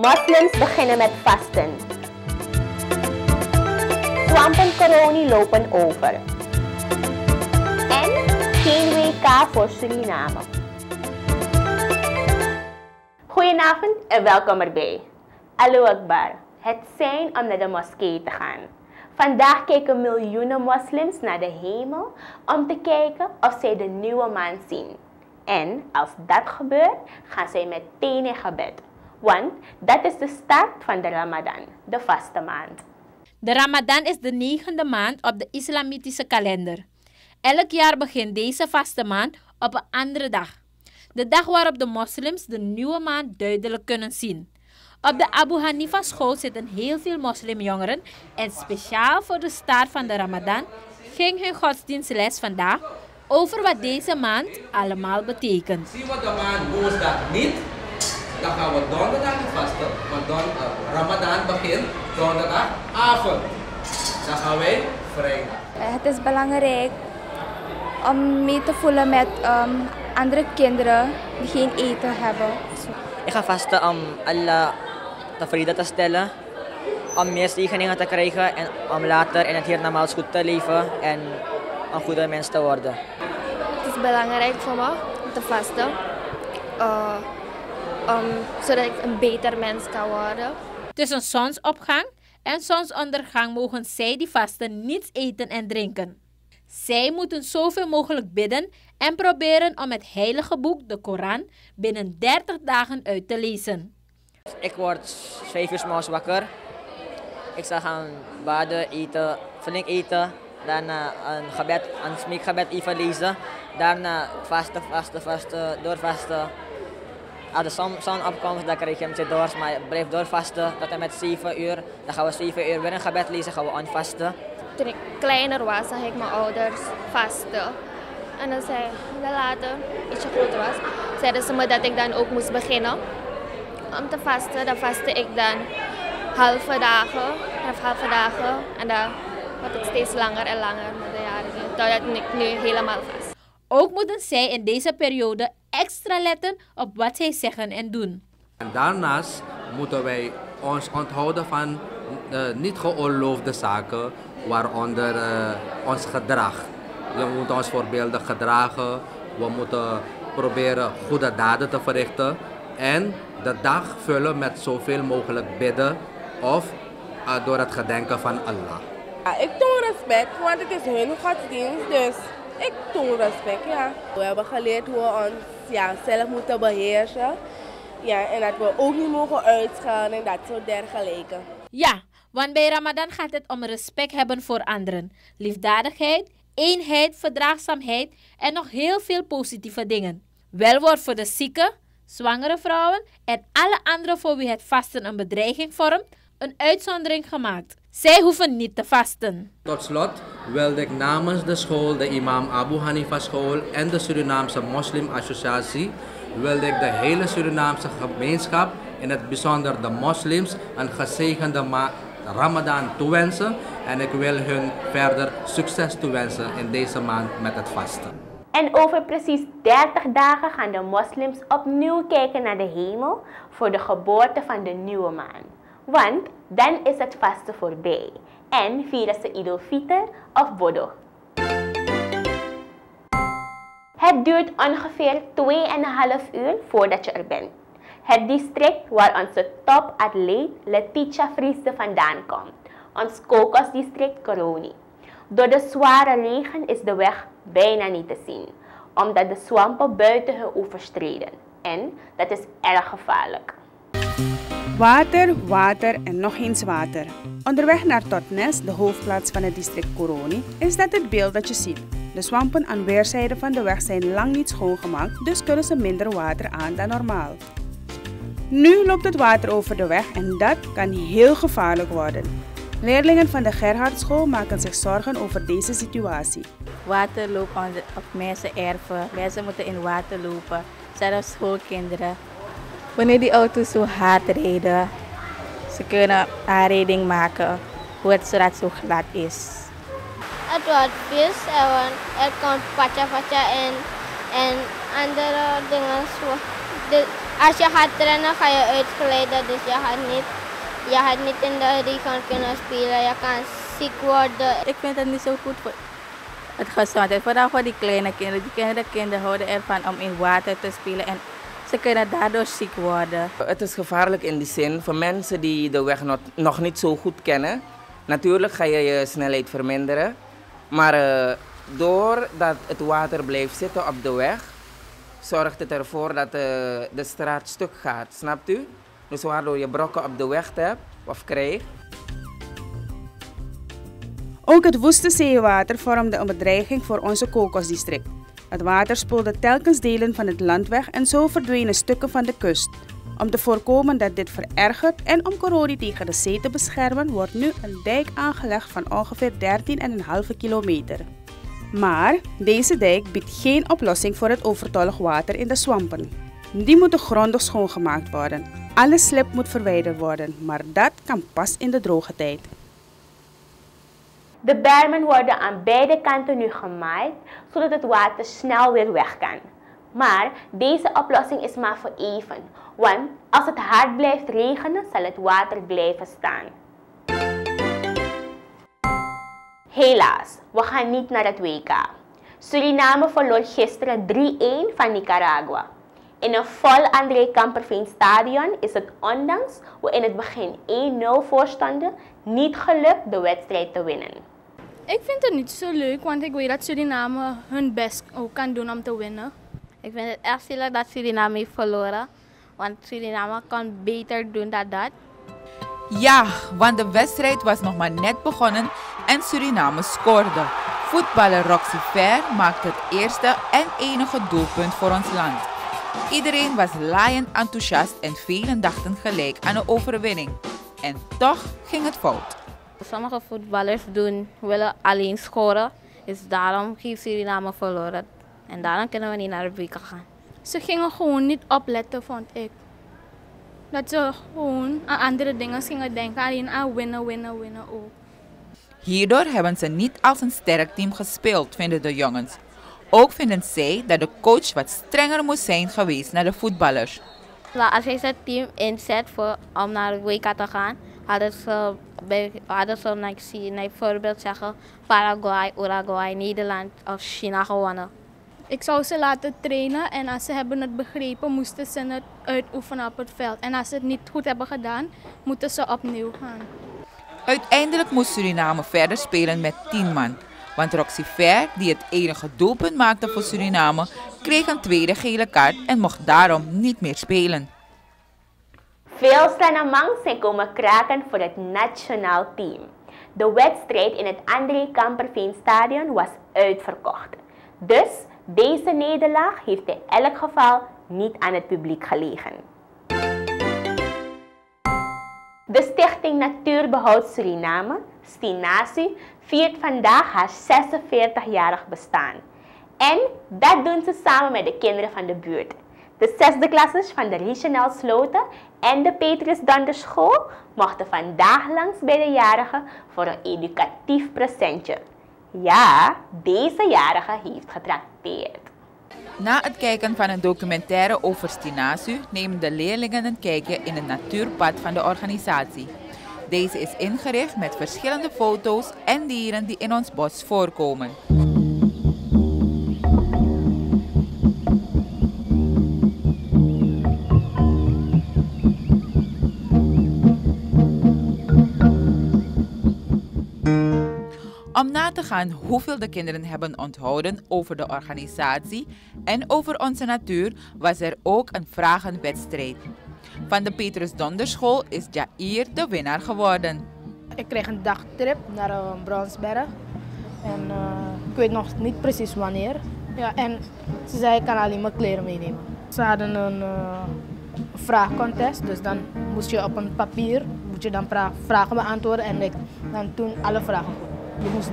Moslims beginnen met vasten. Swampencoroni lopen over. En geen WK voor Suriname. Goedenavond en welkom erbij. Allahu Akbar. Het zijn om naar de moskee te gaan. Vandaag kijken miljoenen moslims naar de hemel om te kijken of zij de nieuwe maan zien. En als dat gebeurt, gaan zij meteen in gebed. Want dat is de start van de Ramadan, de vaste maand. De Ramadan is de 9e maand op de islamitische kalender. Elk jaar begint deze vaste maand op een andere dag. De dag waarop de moslims de nieuwe maand duidelijk kunnen zien. Op de Abu Hanifa school zitten heel veel moslimjongeren en speciaal voor de start van de Ramadan ging hun godsdienstles vandaag over wat deze maand allemaal betekent. Zie wat de maand woensdag niet, dan gaan we donderdag vasten, want Ramadan begint donderdagavond. Dan gaan wij vrijdag. Het is belangrijk om mee te voelen met andere kinderen die geen eten hebben. Ik ga vasten om Allah tevreden te stellen, om meer zegeningen te krijgen en om later in het hiernamaals goed te leven en een goede mens te worden. Het is belangrijk voor me om te vasten, zodat ik een beter mens kan worden. Tussen zonsopgang en zonsondergang mogen zij die vasten niets eten en drinken. Zij moeten zoveel mogelijk bidden en proberen om het heilige boek, de Koran, binnen 30 dagen uit te lezen. Ik word 5 uur 's morgens wakker. Ik zal gaan baden, eten, flink eten. Daarna een smeekgebed even lezen. Daarna vasten, doorvasten. Als de zon opkomt, dan krijg je hem door, maar blijf doorvasten tot en met 7 uur. Dan gaan we 7 uur weer een gebed lezen, gaan we onvasten. Toen ik kleiner was, zag ik mijn ouders vasten. En dan zei later, ietsje groter was, zeiden ze me dat ik dan ook moest beginnen om te vasten. Dan vastte ik dan halve dagen. En dan wordt het steeds langer en langer met de jaren. Totdat ik nu helemaal vast. Ook moeten zij in deze periode extra letten op wat zij zeggen en doen. En daarnaast moeten wij ons onthouden van niet geoorloofde zaken, waaronder ons gedrag. We moeten ons voorbeeldig gedragen, we moeten proberen goede daden te verrichten en de dag vullen met zoveel mogelijk bidden of door het gedenken van Allah. Ja, ik toon respect, want het is hun godsdienst, dus ik toon respect, ja. We hebben geleerd hoe we ons zelf moeten beheersen. Ja, en dat we ook niet mogen uitschelden en dat soort dergelijke. Ja, want bij Ramadan gaat het om respect hebben voor anderen. Liefdadigheid, eenheid, verdraagzaamheid en nog heel veel positieve dingen. Wel wordt voor de zieken, zwangere vrouwen en alle anderen voor wie het vasten een bedreiging vormt, een uitzondering gemaakt. Zij hoeven niet te vasten. Tot slot wilde ik namens de school, de Imam Abu Hanifa school en de Surinaamse Moslim Associatie, wilde ik de hele Surinaamse gemeenschap, in het bijzonder de moslims, een gezegende Ramadan toewensen. En ik wil hun verder succes toewensen in deze maand met het vasten. En over precies 30 dagen gaan de moslims opnieuw kijken naar de hemel voor de geboorte van de nieuwe maan. Want dan is het vasten voorbij en vieren ze Idul Fitr of Bodo. Het duurt ongeveer 2,5 uur voordat je er bent. Het district waar onze topatleet Letitia Vriesde vandaan komt. Ons kokosdistrict Coroni. Door de zware regen is de weg bijna niet te zien, omdat de swampen buiten hun oevers treden. En dat is erg gevaarlijk. Water, water en nog eens water. Onderweg naar Totnes, de hoofdplaats van het district Coroni, is dat het beeld dat je ziet. De swampen aan weerszijden van de weg zijn lang niet schoongemaakt, dus kunnen ze minder water aan dan normaal. Nu loopt het water over de weg en dat kan heel gevaarlijk worden. Leerlingen van de Gerhardschool maken zich zorgen over deze situatie. Water loopt op mensen erven, mensen moeten in water lopen, zelfs schoolkinderen. Wanneer die auto's zo hard rijden, ze kunnen aanrijding maken, hoe het straat zo glad is. Het wordt vis en er komt pacha en andere dingen. Als je gaat trainen ga je uitglijden, dus je gaat niet in de regen kunnen spelen. Je kan ziek worden. Ik vind het niet zo goed voor het gezondheid. Vooral voor die kleine kinderen. Die kinderen houden ervan om in water te spelen en ze kunnen daardoor ziek worden. Het is gevaarlijk in die zin voor mensen die de weg nog niet zo goed kennen. Natuurlijk ga je je snelheid verminderen. Maar doordat het water blijft zitten op de weg, zorgt het ervoor dat de straat stuk gaat. Snapt u? Dus waardoor je brokken op de weg hebt of krijgt. Ook het woeste zeewater vormde een bedreiging voor onze kokosdistrict. Het water spoelde telkens delen van het land weg en zo verdwenen stukken van de kust. Om te voorkomen dat dit verergert en om Coroni tegen de zee te beschermen, wordt nu een dijk aangelegd van ongeveer 13,5 kilometer. Maar deze dijk biedt geen oplossing voor het overtollig water in de swampen. Die moeten grondig schoongemaakt worden. Alle slib moet verwijderd worden, maar dat kan pas in de droge tijd. De bermen worden aan beide kanten nu gemaaid, zodat het water snel weer weg kan. Maar deze oplossing is maar voor even, want als het hard blijft regenen, zal het water blijven staan. Helaas, we gaan niet naar het WK. Suriname verloor gisteren 3-1 van Nicaragua. In een vol André Kamperveen stadion is het ondanks we in het begin 1-0 voorstonden, niet gelukt de wedstrijd te winnen. Ik vind het niet zo leuk, want ik weet dat Suriname hun best ook kan doen om te winnen. Ik vind het echt zielig dat Suriname heeft verloren, want Suriname kan beter doen dan dat. Ja, want de wedstrijd was nog maar net begonnen en Suriname scoorde. Voetballer Roxy Fair maakte het eerste en enige doelpunt voor ons land. Iedereen was laaiend enthousiast en velen dachten gelijk aan een overwinning. En toch ging het fout. Sommige voetballers willen alleen scoren, dus daarom heeft Suriname verloren. En daarom kunnen we niet naar de WK gaan. Ze gingen gewoon niet opletten, vond ik. Dat ze gewoon aan andere dingen gingen denken, alleen aan winnen ook. Hierdoor hebben ze niet als een sterk team gespeeld, vinden de jongens. Ook vinden zij dat de coach wat strenger moest zijn geweest naar de voetballers. Als hij zijn team inzet om naar de WK te gaan, hadden ze bijvoorbeeld zeggen Paraguay, Uruguay, Nederland of China gewonnen. Ik zou ze laten trainen en als ze hebben het begrepen, moesten ze het uitoefenen op het veld. En als ze het niet goed hebben gedaan, moeten ze opnieuw gaan. Uiteindelijk moest Suriname verder spelen met 10 man. Want Roxy Fair, die het enige doelpunt maakte voor Suriname, kreeg een tweede gele kaart en mocht daarom niet meer spelen. Veel Sanamangs zijn komen kraken voor het nationaal team. De wedstrijd in het André Kamperveen stadion was uitverkocht. Dus deze nederlaag heeft in elk geval niet aan het publiek gelegen. De Stichting Natuurbehoud Suriname, Stinasu, viert vandaag haar 46-jarig bestaan. En dat doen ze samen met de kinderen van de buurt. De 6e klassers van de Regionaal Sloten en de Petrus Donderschool mochten vandaag langs bij de jarigen voor een educatief presentje. Ja, deze jarige heeft getrakteerd. Na het kijken van een documentaire over Stinasu nemen de leerlingen een kijkje in het natuurpad van de organisatie. Deze is ingericht met verschillende foto's en dieren die in ons bos voorkomen. Om na te gaan hoeveel de kinderen hebben onthouden over de organisatie en over onze natuur, was er ook een vragenwedstrijd. Van de Petrus Donderschool is Jair de winnaar geworden. Ik kreeg een dagtrip naar Bronsberg en ik weet nog niet precies wanneer. Ja, en ze zei ik kan alleen mijn kleren meenemen. Ze hadden een vraagcontest, dus dan moest je op een papier vragen beantwoorden en ik dan toen alle vragen goed. Je moest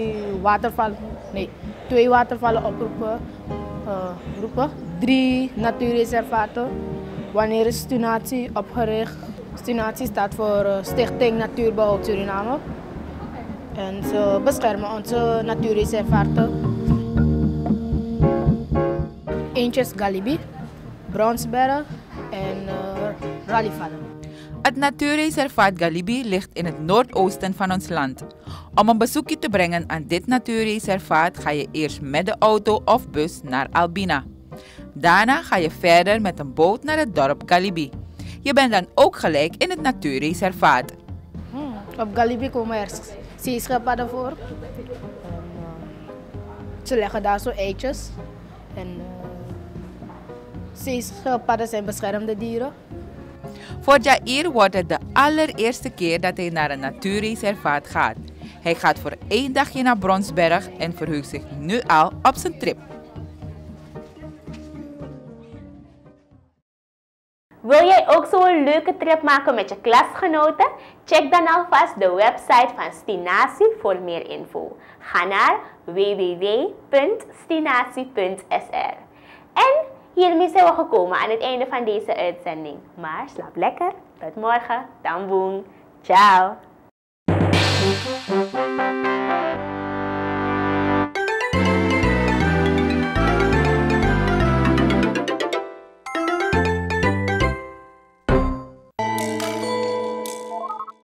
2 watervallen oproepen, 3 natuurreservaten. Wanneer is Stinatie opgericht? Stinatie staat voor Stichting Natuurbehoud Suriname. En ze beschermen onze natuurreservaten. Eentje is Galibi, Bronsberg en rallyvallen. Het natuurreservaat Galibi ligt in het noordoosten van ons land. Om een bezoekje te brengen aan dit natuurreservaat ga je eerst met de auto of bus naar Albina. Daarna ga je verder met een boot naar het dorp Galibi. Je bent dan ook gelijk in het natuurreservaat. Op Galibi komen er zeeschildpadden voor. Ze leggen daar zo eitjes. En zeeschildpadden zijn beschermde dieren. Voor Jair wordt het de allereerste keer dat hij naar een natuurreservaat gaat. Hij gaat voor 1 dagje naar Bronsberg en verheugt zich nu al op zijn trip. Wil jij ook zo'n leuke trip maken met je klasgenoten? Check dan alvast de website van Stinatie voor meer info. Ga naar www.stinatie.sr. En hiermee zijn we gekomen aan het einde van deze uitzending. Maar slaap lekker. Tot morgen. Tamboeng. Ciao.